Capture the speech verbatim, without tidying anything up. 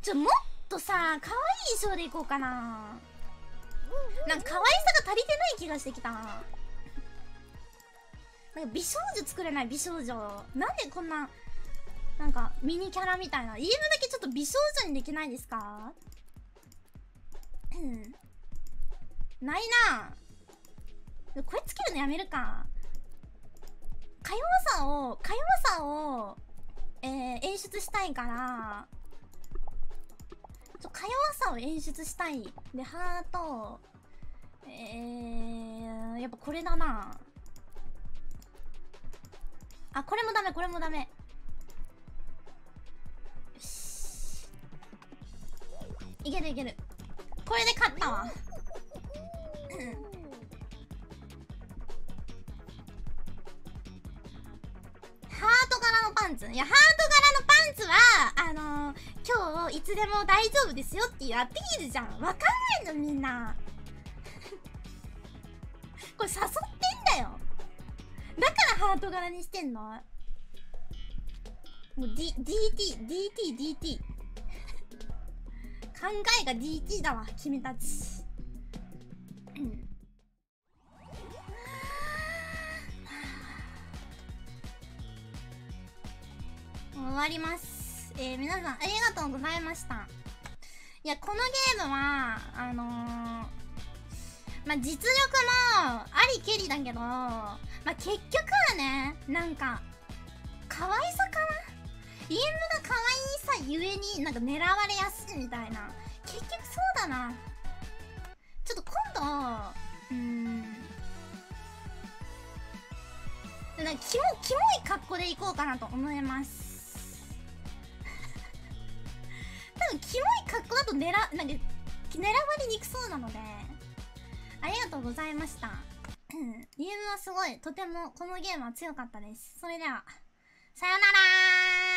ちょ、もっとさ、可愛い衣装でいこうかな。なんか可愛さが足りてない気がしてきたな。なんか美少女作れない、美少女。なんでこんな、なんかミニキャラみたいな。イーエムだけちょっと美少女にできないですか？うん。ないなぁ。これつけるのやめるか。か弱さを、か弱さを、えー、演出したいから、ちょ、か弱さを演出したい。で、ハート、えー、やっぱこれだな。あ、これもダメ、これもダメ。よし。いけるいける。これで勝ったわ。ハート柄のパンツ。いや、ハート柄のパンツは、あのー、今日いつでも大丈夫ですよっていうアピールじゃん。わかんないのみんな。これ誘ってんだよ。だからハート柄にしてんの。もう D、ディーティー、ディーティー、ディーティー。考えが ディーティー だわ、君たち。うん。終わります。えー、皆さんありがとうございました。いや、このゲームは、あのー、まあ、実力もありけりだけど、まあ、結局はね、なんか、可愛さかな？イエムが可愛いさゆえになんか狙われやすいみたいな。結局そうだな。ちょっと今度、うーん。なんかキモ、キモい格好でいこうかなと思います。多分キモい格好だと狙、なんか、狙われにくそうなので、ありがとうございました。イエムはすごい、とてもこのゲームは強かったです。それでは、さよならー。